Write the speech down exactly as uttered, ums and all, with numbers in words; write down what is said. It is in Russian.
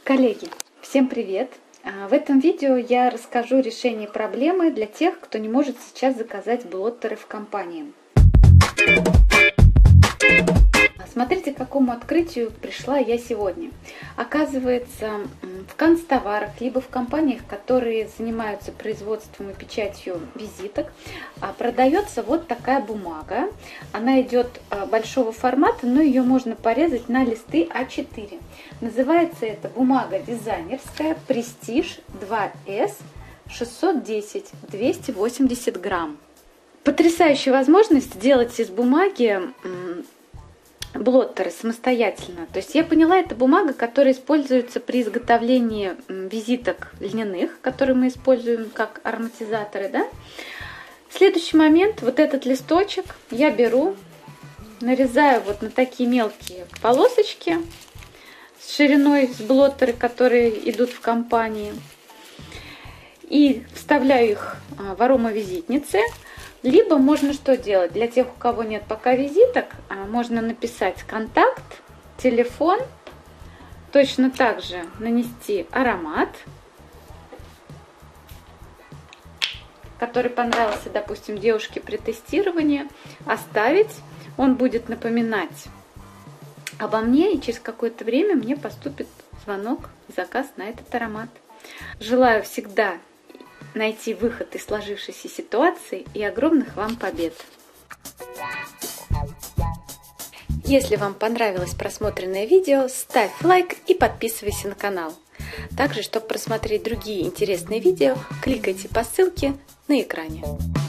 Коллеги, всем привет! В этом видео я расскажу решение проблемы для тех, кто не может сейчас заказать блоттеры в компании. Смотрите, к какому открытию пришла я сегодня. Оказывается, в канцтоварах, либо в компаниях, которые занимаются производством и печатью визиток, продается вот такая бумага. Она идет большого формата, но ее можно порезать на листы а четыре. Называется это бумага дизайнерская Prestige два эс шестьсот десять, двести восемьдесят грамм. Потрясающая возможность сделать из бумаги блоттеры самостоятельно. То есть я поняла, это бумага, которая используется при изготовлении визиток льняных, которые мы используем как ароматизаторы. Да? В следующий момент вот этот листочек я беру, нарезаю вот на такие мелкие полосочки с шириной с блоттеры, которые идут в компании, и вставляю их в аромавизитницы. Либо можно что делать? Для тех, у кого нет пока визиток, можно написать контакт, телефон, точно так же нанести аромат, который понравился, допустим, девушке при тестировании, оставить. Он будет напоминать обо мне, и через какое-то время мне поступит звонок, заказ на этот аромат. Желаю всегда найти выход из сложившейся ситуации и огромных вам побед! Если вам понравилось просмотренное видео, ставь лайк и подписывайся на канал. Также, чтобы просмотреть другие интересные видео, кликайте по ссылке на экране.